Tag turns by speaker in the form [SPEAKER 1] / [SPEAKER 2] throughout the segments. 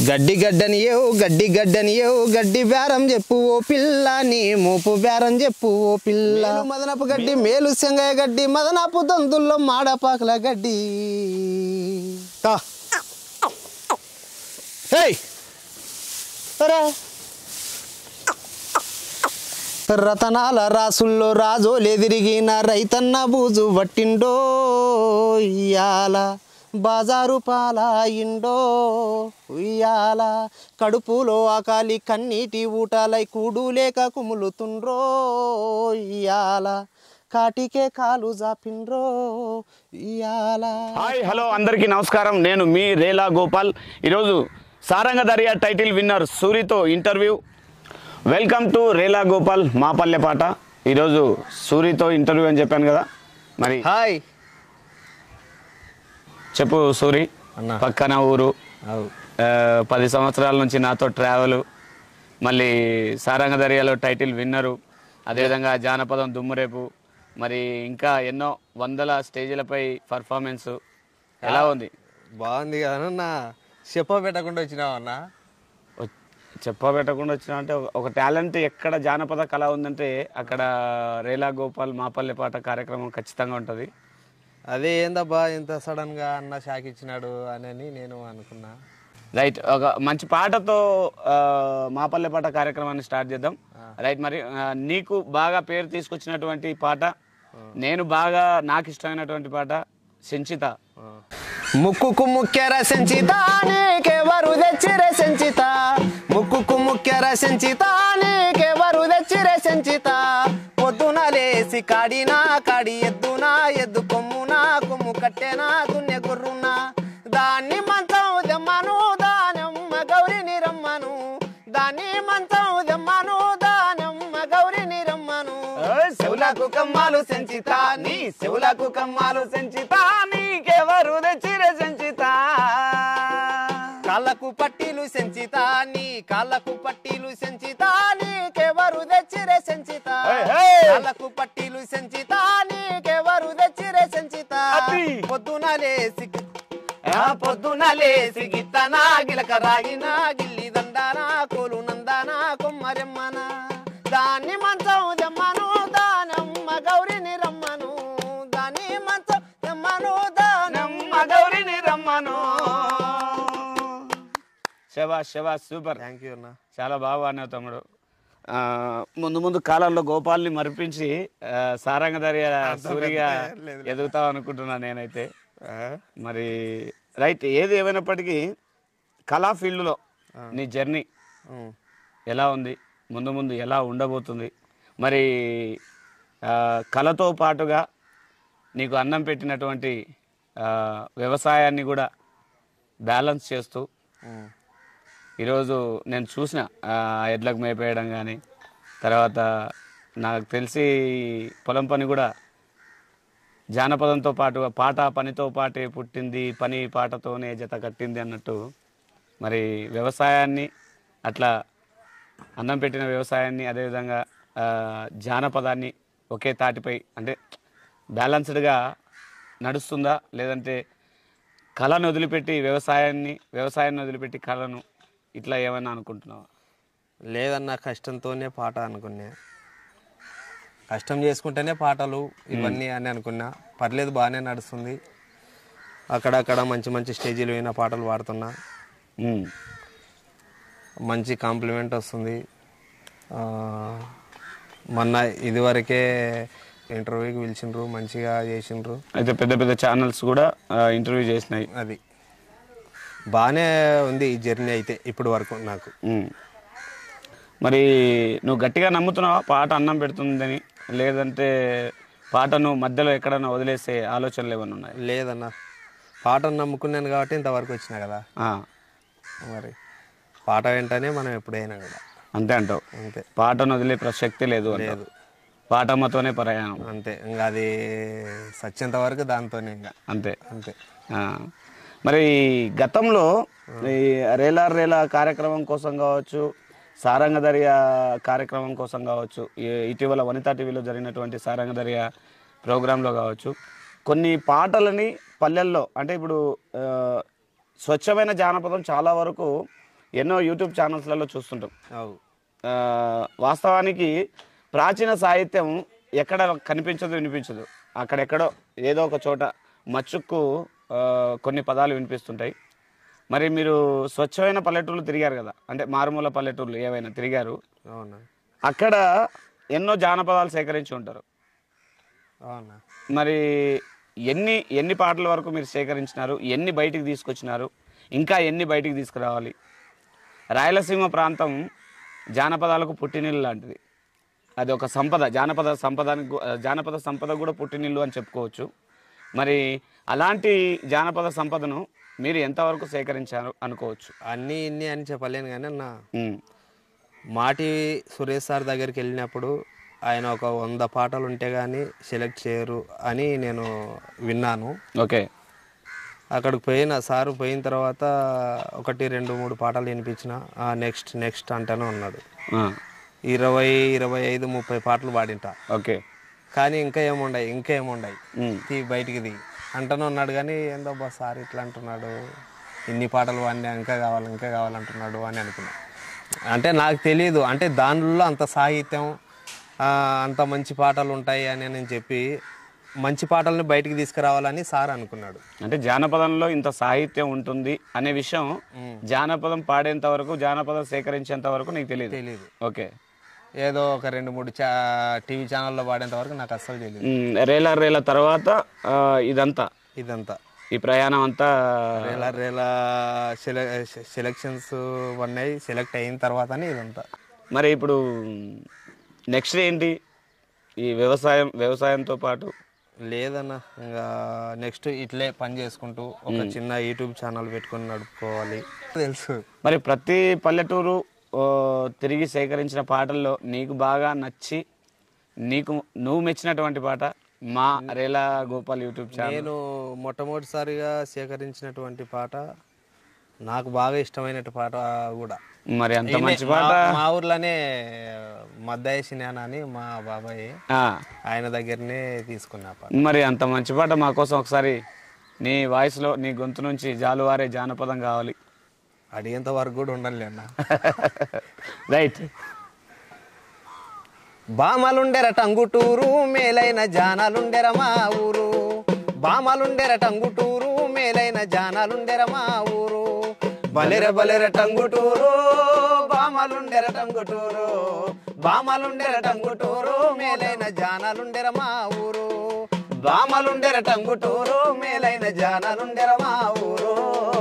[SPEAKER 1] గడ్డి గడ్డనియేవు గడ్డి గడ్డనియేవు గడ్డి బేరం చెప్పు ఓ పిల్ల నీ మోపు బేరం చెప్పు ఓ పిల్ల మదనపు గడ్డి మేలు శంగయ్య గడ్డి మదనపు దందుల్లో మాడపాకల గడ్డి రతనాల రాసుల్లో రాజోలెదిరిగిన రైతన్న బూజు పట్టిండో ఇయ్యాల బాజారు పాలాయిండో ఉయ్యాల కడుపులో ఆకాలి కన్నీటి ఊటాలై కూడు లేక కుములుతుండ్రో ఇయ్యాల కాటికే కాలు జాపిండ్రో ఇయ్యాల.
[SPEAKER 2] హాయ్ హలో అందరికీ నమస్కారం. నేను మీ రేలా గోపాల్. ఈరోజు సారంగ దర్యా టైటిల్ విన్నర్ సూరితో interview. Welcome to Rela Gopal మా పల్లె పాట. ఈరోజు సూరితో ఇంటర్వ్యూ అని చెప్పాను కదా, మరి
[SPEAKER 1] హాయ్
[SPEAKER 2] చెప్పు సూరి. పక్కన ఊరు, 10 సంవత్సరాల నుంచి నాతో ట్రావెల్, మళ్ళీ సారంగ దర్యాలో టైటిల్ విన్నరు, అదేవిధంగా జానపదం దుమ్మురేపు, మరి ఇంకా ఎన్నో వందల స్టేజీలపై పర్ఫార్మెన్స్ ఎలా ఉంది?
[SPEAKER 1] బాగుంది కదా. చెప్పబెట్టకుండా వచ్చినావు అన్న.
[SPEAKER 2] చెప్పబెట్టకుండా వచ్చినా అంటే ఒక టాలెంట్ ఎక్కడ జానపద కళ ఉందంటే అక్కడ రేలా గోపాల్ మా పల్లె పాట కార్యక్రమం ఖచ్చితంగా ఉంటుంది.
[SPEAKER 1] అదే ఏందబ్బా ఇంత సడన్గా అన్న షాక్ ఇచ్చినాడు అని నేను అనుకున్నా.
[SPEAKER 2] రైట్, ఒక మంచి పాటతో మా పల్లె పాట కార్యక్రమాన్ని స్టార్ట్ చేద్దాం. రైట్, మరి నీకు బాగా పేరు తీసుకొచ్చినటువంటి పాట, నేను బాగా నాకు ఇష్టమైనటువంటి పాట సెంచిత.
[SPEAKER 1] ముక్కుకు ముక్కెర సెంచిత నీకెవరు తెచ్చిరే సెంచిత, ముక్కుకు ముక్కెర సెంచిత నీకెవరు తెచ్చిరే సెంచిత, పొద్దున లేసి కాడినా కాడి ఎద్దునా ఎద్దు కొమ్మునా కొమ్ము కట్టెనా గున్నె గుర్రునా, దాన్ని మంచం దెమ్మను దానమ్మ గౌరిని రమ్మను, దాన్ని మంచం దెమ్మను దానమ్మ గౌరిని రమ్మను, చెవులకు కమ్మాలు సెంచిత నీ చెవులకు కమ్మాలు సెంచిత నీకెవరు తెచ్చిరే సెంచిత, కాళ్ళకు పట్టీలు సెంచిత నీ కాళ్ళకు పట్టీలు సెంచిత నీకెవరు తెచ్చిరే సెంచిత, కాళ్ళకు పట్టీలు సెంచిత నీకెవరు తెచ్చిరే సెంచిత, పొద్దున లేసి గిత్తనా గిలక రాగినా గిల్లి దండానా కోలు నందానా కొమ్మరెమ్మన, దాన్ని మంచం దెమ్మను దానమ్మ గౌరిని రమ్మను, దాన్ని మంచం దెమ్మను దానమ్మ గౌరిని రమ్మను.
[SPEAKER 2] శబాష్ శబాష్, సూపర్.
[SPEAKER 1] థ్యాంక్ యూ అన్న.
[SPEAKER 2] చాలా బాగా పాడినావు తమ్ముడు. ముందు కాలంలో గోపాల్ని మరిపించి సారంగ దర్యా సూరిగా ఎదుగుతావు అనుకుంటున్నాను నేనైతే. మరి రైట్, ఏది ఏమైనప్పటికీ కళా ఫీల్డ్లో నీ జర్నీ ఎలా ఉంది, ముందు ఎలా ఉండబోతుంది, మరి కళతో పాటుగా నీకు అన్నం పెట్టినటువంటి వ్యవసాయాన్ని కూడా బ్యాలెన్స్ చేస్తూ ఈరోజు నేను చూసిన ఎడ్లకు మేపేయడం కానీ, తర్వాత నాకు తెలిసి పొలం పని కూడా జానపదంతో పాటుగా పాట పనితో పాటే పుట్టింది, పని పాటతోనే జత కట్టింది అన్నట్టు, మరి వ్యవసాయాన్ని అట్లా అన్నం పెట్టిన వ్యవసాయాన్ని, అదేవిధంగా జానపదాన్ని ఒకే తాటిపై అంటే బ్యాలెన్స్డ్గా నడుస్తుందా, లేదంటే కళను వదిలిపెట్టి వ్యవసాయాన్ని వదిలిపెట్టి కళను ఇట్లా ఏమన్నా అనుకుంటున్నావా?
[SPEAKER 1] లేదన్నా, కష్టంతోనే పాట అనుకున్నా, కష్టం చేసుకుంటేనే పాటలు ఇవన్నీ అని అనుకున్నా. పర్లేదు, బాగానే నడుస్తుంది. అక్కడక్కడ మంచి స్టేజీలు పోయిన పాటలు పాడుతున్నా, మంచి కాంప్లిమెంట్ వస్తుంది. మొన్న ఇదివరకే ఇంటర్వ్యూకి పిలిచిండ్రు, మంచిగా చేసిండ్రు.
[SPEAKER 2] అయితే పెద్ద ఛానల్స్ కూడా ఇంటర్వ్యూ చేసినాయి.
[SPEAKER 1] అది బాగానే ఉంది ఈ జర్నీ అయితే ఇప్పుడు వరకు నాకు.
[SPEAKER 2] మరి నువ్వు గట్టిగా నమ్ముతున్నావా పాట అన్నం పెడుతుందని, లేదంటే పాటను మధ్యలో ఎక్కడన్నా వదిలేసే ఆలోచనలు ఏమైనా ఉన్నాయి?
[SPEAKER 1] లేదన్నా, పాటను నమ్ముకున్నాను కాబట్టి ఇంతవరకు వచ్చినా కదా. మరి పాట వెంటనే మనం ఎప్పుడైనా కూడా
[SPEAKER 2] అంతే అంటావు.
[SPEAKER 1] అంతే,
[SPEAKER 2] పాటను వదిలే ప్రసక్తి లేదు. పాటమ్మతోనే ప్రయాణం
[SPEAKER 1] అంతే. ఇంకా అది సచ్చేంత వరకు దాంతోనే ఇంకా అంతే.
[SPEAKER 2] మరి గతంలో ఈ రేలా కార్యక్రమం కోసం కావచ్చు, సారంగ దర్యా కార్యక్రమం కోసం కావచ్చు, ఇటీవల వనితా టీవీలో జరిగినటువంటి సారంగ దర్యా ప్రోగ్రాంలో కావచ్చు, కొన్ని పాటలని పల్లెల్లో అంటే ఇప్పుడు స్వచ్ఛమైన జానపదం చాలా వరకు ఎన్నో యూట్యూబ్ ఛానల్స్లలో చూస్తుంటాం.
[SPEAKER 1] అవు
[SPEAKER 2] వాస్తవానికి ప్రాచీన సాహిత్యం ఎక్కడ కనిపించదు, వినిపించదు. అక్కడెక్కడో ఏదో ఒక చోట మచ్చుకు కొన్ని పదాలు వినిపిస్తుంటాయి. మరి మీరు స్వచ్ఛమైన పల్లెటూర్లు తిరిగారు కదా, అంటే మారుమూల పల్లెటూర్లు ఏవైనా తిరిగారు.
[SPEAKER 1] అవునా?
[SPEAKER 2] అక్కడ ఎన్నో జానపదాలు సేకరించి ఉంటారు.
[SPEAKER 1] అవునా?
[SPEAKER 2] మరి ఎన్ని పాటల వరకు మీరు సేకరించినారు, ఎన్ని బయటికి తీసుకొచ్చినారు, ఇంకా ఎన్ని బయటికి తీసుకురావాలి? రాయలసీమ ప్రాంతం జానపదాలకు పుట్టినిల్లు లాంటిది. అది ఒక సంపద, జానపద సంపద కూడా పుట్టినిల్లు అని చెప్పుకోవచ్చు. మరి అలాంటి జానపద సంపదను మీరు ఎంతవరకు సేకరించారు అనుకోవచ్చు?
[SPEAKER 1] అన్నీ ఇన్ని అని చెప్పలేను కానీ అన్న, మాటి సురేష్ సార్ దగ్గరికి వెళ్ళినప్పుడు ఆయన ఒక 100 పాటలు ఉంటే కానీ సెలెక్ట్ చేయరు అని నేను విన్నాను.
[SPEAKER 2] ఓకే.
[SPEAKER 1] అక్కడికి సారు పోయిన తర్వాత 1, 2, 3 పాటలు వినిపించిన నెక్స్ట్ అంటూనే ఉన్నాడు. 20, 25, 30 పాటలు పాడింట.
[SPEAKER 2] ఓకే.
[SPEAKER 1] కానీ ఇంకా ఏముండయి బయటికి దిగి అంటూనే ఉన్నాడు. కానీ ఏందో సార్ ఇట్లా అంటున్నాడు, ఇన్ని పాటలు వాడినా ఇంకా కావాలంటున్నాడు అని అనుకున్నా. అంటే నాకు తెలియదు, అంటే దానిలో అంత సాహిత్యం, అంత మంచి పాటలు ఉంటాయి అని నేను చెప్పి మంచి పాటలను బయటికి తీసుకురావాలని సార్ అనుకున్నాడు.
[SPEAKER 2] అంటే జానపదంలో ఇంత సాహిత్యం ఉంటుంది అనే విషయం జానపదం పాడేంత వరకు, జానపదం సేకరించేంత వరకు నీకు తెలియదు. ఓకే.
[SPEAKER 1] ఏదో ఒక 2-3 టీవీ ఛానల్లో పాడేంత వరకు నాకు అస్సలు తెలియదు.
[SPEAKER 2] రేల తర్వాత ఇదంతా ఈ ప్రయాణం అంతా
[SPEAKER 1] రేలా సెలక్షన్స్ ఉన్నాయి. సెలెక్ట్ అయిన తర్వాతనే ఇదంతా.
[SPEAKER 2] మరి ఇప్పుడు నెక్స్ట్ ఏంటి? ఈ వ్యవసాయంతో పాటు
[SPEAKER 1] లేదన్న, ఇంకా నెక్స్ట్ ఇట్లే పని చేసుకుంటూ ఒక చిన్న యూట్యూబ్ ఛానల్ పెట్టుకొని నడుపుకోవాలి తెలుసు.
[SPEAKER 2] మరి ప్రతి పల్లెటూరు తిరిగి సేకరించిన పాటల్లో నీకు బాగా నచ్చి నువ్వు మెచ్చినటువంటి పాట మా రేలా గోపాల్ యూట్యూబ్ ఛానల్?
[SPEAKER 1] నేను మొట్టమొదటిసారిగా సేకరించినటువంటి పాట, నాకు బాగా ఇష్టమైన పాట కూడా.
[SPEAKER 2] మరి అంత మంచి పాట
[SPEAKER 1] మా ఊర్లోనే మద్దయ్య సినానా అని మా బాబాయ్, ఆయన దగ్గరనే తీసుకున్నా పాట.
[SPEAKER 2] మరి అంత మంచి పాట మా కోసం ఒకసారి నీ వాయిస్లో, నీ గొంతు నుంచి జాలువారే జానపదం కావాలి.
[SPEAKER 1] అడిగేంత వరకు కూడా ఉండాలి అన్న.
[SPEAKER 2] రైట్.
[SPEAKER 1] బామలుండెర టంగుటూరు మేలైన జానాలుండెర మా ఊరు, బామలుండెర టంగుటూరు మేలైన జానాలుండెర మా ఊరు, బలెర టంగుటూరు బామలుండెర టంగుటూరు, బామలుండెర టంగుటూరు మేలైన జానాలుండెర మా ఊరు, బామలుండెర టంగుటూరు మేలైన జానాలుండెర మా ఊరు.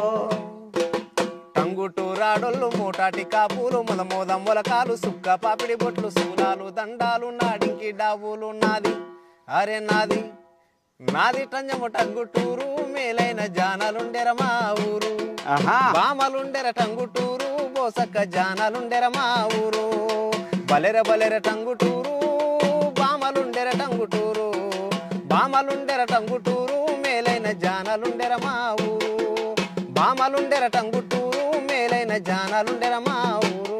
[SPEAKER 1] టంగుటూరాడొల్లు మూటాటి కాపులు మొలమోదం మొలకాలు సుక్క పాపిడి బొట్లు సూలాలు దండాలు నాడింకి డాబులు నాది అరే నాది టంజము టంగుటూరు మేలైన జానాలుండెర మా ఊరు, బామలుండెర టంగుటూరు బోసక్క జానాలుండెర మా ఊరు, బలెర టంగుటూరు బామలుండెర టంగుటూరు, బామలుండెర టంగుటూరు మేలైన జానాలుండెర మా ఊరు, బామలుండెర టంగుటూరు మేలైన జానాలుండెర మా ఊరు.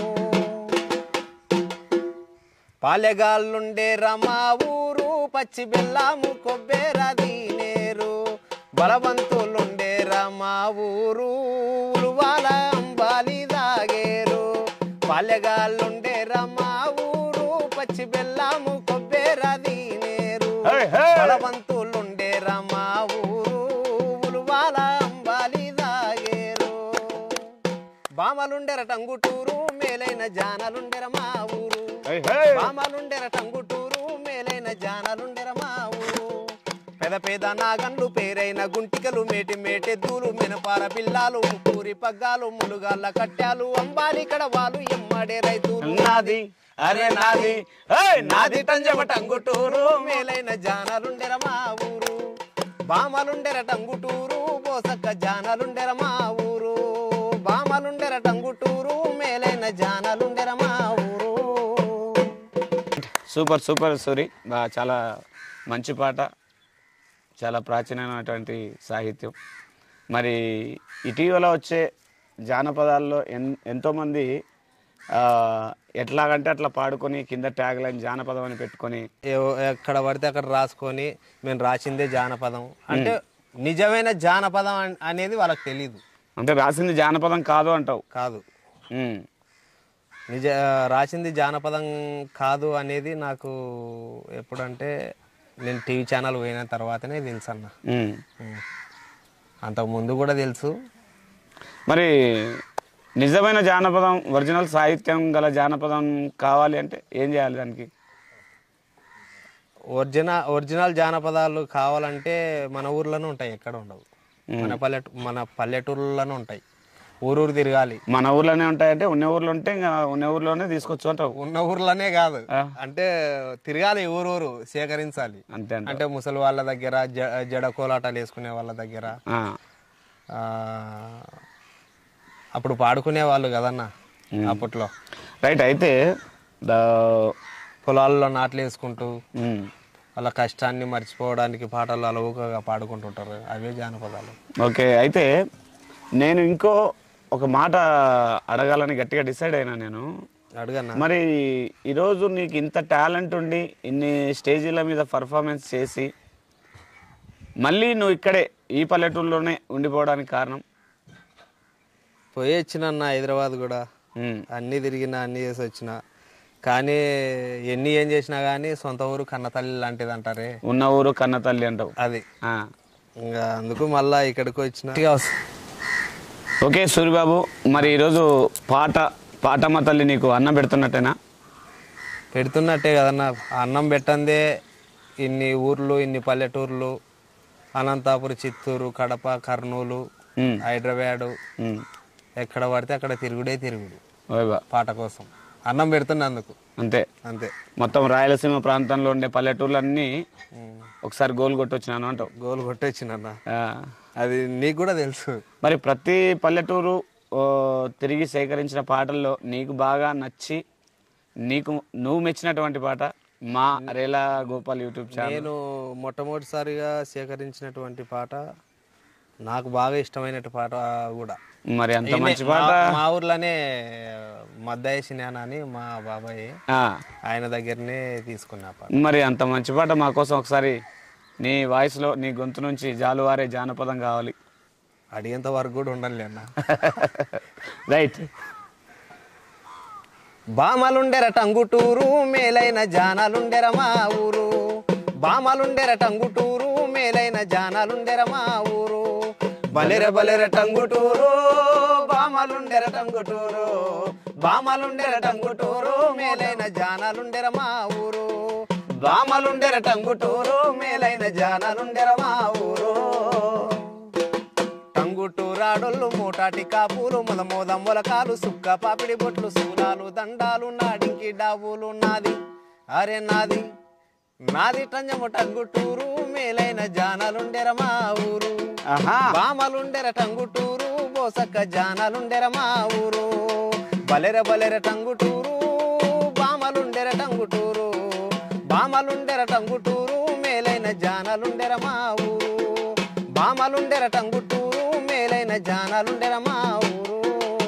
[SPEAKER 1] పాలెగాళ్ళుండెర మా ఊరు పచ్చి బెల్లము కొబ్బెరది నేరు, బలవంతులుండెర మా ఊరు ఉలువాల అంబాలి దాగేరు, పాలెగాళ్ళుండెర మా ఊరు పచ్చి బెల్లము కొబ్బెరది నేరు, బలవంతులుండెర మా ఊరు ఉలువాల అంబాలి దాగేరు, బామలుండెర టంగుటూరు మేలైన జానాలుండెర మా ఊరు, బామలుండెర టంగుటూరు మేలైన జానాలుండెర మా ఊరు, పేద నాగన్లు పేరైన గుంటికలు మేటెద్దులు మినపార పిల్లాలు పూరి పగ్గాలు ములుగాళ్ళ కట్టాలు అంబాలి కడవాలు ఎమ్మడే రైతులు నాది అరే నాది టంజమ టంగుటూరు మేలైన జానాలుండెర మా ఊరు, బామలుండెర టంగుటూరు బోసక్క జానాలుండెర మా ఊరు, బామలుండెర టంగుటూరు మేలైన జానాలుండెర మా ఊరు.
[SPEAKER 2] సూపర్ సూరి, చాలా మంచి పాట, చాలా ప్రాచీనమైనటువంటి సాహిత్యం. మరి ఇటీవల వచ్చే జానపదాల్లో ఎంతోమంది ఎట్లాగంటే అట్లా పాడుకొని కింద ట్యాగ్ లైన్ జానపదం అని పెట్టుకొని
[SPEAKER 1] ఎక్కడ పడితే అక్కడ రాసుకొని మేము రాసిందే జానపదం అంటే నిజమైన జానపదం అనేది వాళ్ళకి తెలీదు.
[SPEAKER 2] అంటే రాసింది జానపదం కాదు అంటావు.
[SPEAKER 1] కాదు, రాసింది జానపదం కాదు అనేది నాకు ఎప్పుడంటే నేను టీవీ ఛానల్ పోయిన తర్వాతనే తెలుసు అన్న. అంతకు ముందు కూడా తెలుసు.
[SPEAKER 2] మరి నిజమైన జానపదం, ఒరిజినల్ సాహిత్యం గల జానపదం కావాలి అంటే ఏం చేయాలి దానికి?
[SPEAKER 1] ఒరిజినల్ జానపదాలు కావాలంటే మన ఊర్లోనే ఉంటాయి, ఎక్కడ ఉండవు. మన పల్లెటూర్లోనే ఉంటాయి. ఊరూరు తిరగాలి. మన
[SPEAKER 2] ఊర్లోనే ఉంటాయంటే ఉన్న ఊర్లో ఉంటే ఇంకా ఉన్న ఊర్లోనే తీసుకొచ్చు అంటావు.
[SPEAKER 1] ఉన్న ఊర్లోనే కాదు, అంటే తిరగాలి, ఊరూరు సేకరించాలి.
[SPEAKER 2] అంతే.
[SPEAKER 1] అంటే ముసలి వాళ్ళ దగ్గర, జడ కోలాటాలు వేసుకునే వాళ్ళ దగ్గర, అప్పుడు పాడుకునే వాళ్ళు కదన్న అప్పట్లో.
[SPEAKER 2] రైట్. అయితే
[SPEAKER 1] పొలాల్లో నాట్లు వేసుకుంటూ వాళ్ళ కష్టాన్ని మర్చిపోవడానికి పాటలు అలవుగా పాడుకుంటుంటారు, అవే జానపదాలు.
[SPEAKER 2] ఓకే. అయితే నేను ఇంకో ఒక మాట అడగాలని గట్టిగా డిసైడ్ అయినా నేను.
[SPEAKER 1] అడగన్నా.
[SPEAKER 2] మరి ఈరోజు నీకు ఇంత టాలెంట్ ఉండి ఇన్ని స్టేజీల మీద పర్ఫార్మెన్స్ చేసి మళ్ళీ నువ్వు ఇక్కడే ఈ పల్లెటూరులోనే ఉండిపోవడానికి కారణం?
[SPEAKER 1] పోయి వచ్చిన హైదరాబాద్ కూడా అన్నీ తిరిగిన, అన్నీ చేసి వచ్చిన, కానీ ఏం చేసినా కానీ సొంత ఊరు కన్నతల్లి లాంటిది అంటారే.
[SPEAKER 2] ఉన్న ఊరు కన్నతల్లి అంటావు.
[SPEAKER 1] అది ఇంకా అందుకు మళ్ళా ఇక్కడికి వచ్చిన.
[SPEAKER 2] ఓకే సూరిబాబు, మరి ఈరోజు పాటమ్మ తల్లి నీకు అన్నం పెడుతున్నట్టేనా?
[SPEAKER 1] పెడుతున్నట్టే కదన్న. అన్నం పెట్టందే ఇన్ని ఊర్లు, ఇన్ని పల్లెటూర్లు, అనంతపురం, చిత్తూరు, కడప, కర్నూలు, హైదరాబాదు, ఎక్కడ పడితే అక్కడ తిరుగుడు పాట కోసం. అన్నం పెడుతున్నందుకు
[SPEAKER 2] అంతే. మొత్తం రాయలసీమ ప్రాంతంలో ఉండే పల్లెటూర్లన్నీ ఒకసారి గోల్ కొట్టొచ్చినాను అంటావు.
[SPEAKER 1] గోల్ కొట్టొచ్చినా, అది నీకు కూడా తెలుసు.
[SPEAKER 2] మరి ప్రతి పల్లెటూరు తిరిగి సేకరించిన పాటల్లో నీకు బాగా నచ్చి నువ్వు మెచ్చినటువంటి పాట మా రేలా గోపాల్ యూట్యూబ్ ఛానల్?
[SPEAKER 1] నేను మొట్టమొదటిసారిగా సేకరించినటువంటి పాట, నాకు బాగా ఇష్టమైన పాట కూడా.
[SPEAKER 2] మరి అంత మంచి పాట
[SPEAKER 1] మా ఊర్లోనే మద్దయ్య సినానా అని మా బాబాయ్, ఆయన దగ్గరనే తీసుకున్నా పాట.
[SPEAKER 2] మరి అంత మంచి పాట మా కోసం ఒకసారి నీ వాయిస్లో, నీ గొంతు నుంచి జాలువారే జానపదం కావాలి.
[SPEAKER 1] అడిగేంత వరకు కూడా ఉండాలి అన్న.
[SPEAKER 2] రైట్.
[SPEAKER 1] బామలుండెర టంగుటూరు, మేలైన జానాలుండెర మా ఊరు. బామలుండెర టంగుటూరు, మేలైన జానాలుండెర మా ఊరు. బలెర టంగుటూరు, బామలుండెర టంగుటూరు. బామలుండెర టంగుటూరు, మేలైన జానాలుండెర మా ఊరు. బామలుండెర టంగుటూరు, మేలైన జానాలుండెర మా ఊరు. టంగుటూరాడొల్లు మూటాటి కాపులు, మొదమోదం మొలకాలు, సుక్క పాపిడి బొట్లు, సూలాలు, దండాలు, నాడింకి డాబులు. నాది అరే నాది టంజము టంగుటూరు, మేలైన జానాలుండెర మా ఊరు. బామలుండెర టంగుటూరు, బోసక్క జానాలుండెర మా ఊరు. బలెర టంగుటూరు, బామలుండెర టంగుటూరు. బామలుండెర టంగుటూరు, మేలైన జానాలుండెర మా ఊరు. బామలుండెర టంగుటూరు, మేలైన జానాలుండెర మా ఊరు.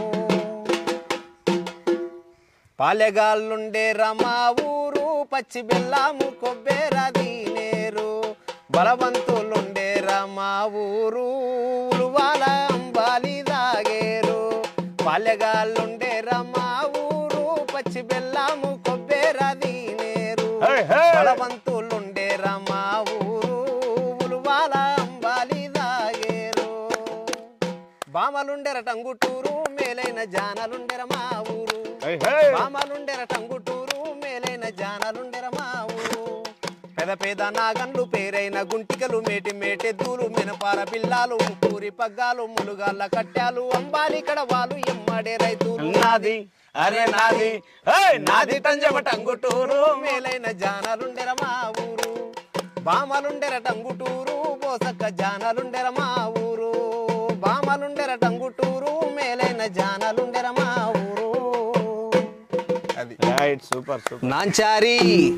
[SPEAKER 1] పాలెగాళ్ళుండెర మా ఊరు, పచ్చి బెల్లము కొబ్బెరది నేరు. బలవంతులుండెర మా ఊరు, ఉలువాల అంబాలి దాగేరు. పాలెగాళ్ళుండెర మా ఊరు, పచ్చి బెల్లము కొబ్బెరది నేరు. బలవంతులుండెర మా ఊరు, ఉలువాల అంబాలి దాగేరు. బామలుండెర టంగుటూరు, మేలైన జానాలుండెర మా ఊరు. బామలుండెర టంగుటూరు, మేలైన జానాలుండెర మా ఊరు. పేద నాగన్లు, పేరైన గుంటికలు, మేటెద్దూలు, మినపార పిల్లాలు, ముక్కూరి పగ్గాలు, ములుగాళ్ళ కట్టాలు, అంబాలి కడవాలు, ఎమ్మడే రైతులు. నాది అరే నాది టంజమ టంగుటూరు, మేలైన జానాలుండెర మా ఊరు. బామలుండెర టంగుటూరు, బోసక్క జానాలుండెర మా ఊరు. బామలుండెర టంగుటూరు, మేలైన జానాలుండెర మా ఊరు. అది
[SPEAKER 2] రైట్. సూపర్.
[SPEAKER 1] నాంచారి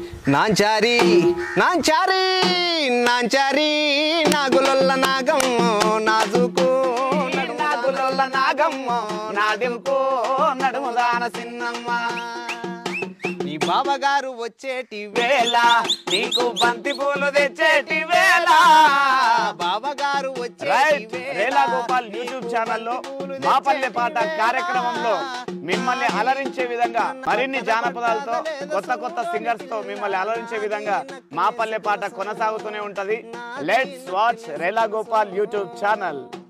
[SPEAKER 1] నాగులొల్ల నాగమ్మ, నాజుకు నాగులొల్ల నాగమ్మ, నాదింపు నడుముదాన సిన్నమ్మ. నీ బావగారు వచ్చేటి వేళ, నీకు బంతి పూలు తెచ్చేటి వేళ. బావగారు వచ్చేటి వేళ,
[SPEAKER 2] రేలా గోపాల్ యూట్యూబ్ ఛానల్లో మా పల్లె పాట కార్యక్రమంలో మిమ్మల్ని అలరించే విధంగా మరిన్ని జానపదాలతో కొత్త కొత్త సింగర్స్ తో మిమ్మల్ని అలరించే విధంగా మా పల్లె పాట కొనసాగుతూనే ఉంటది. Let's watch Rela Gopal YouTube channel.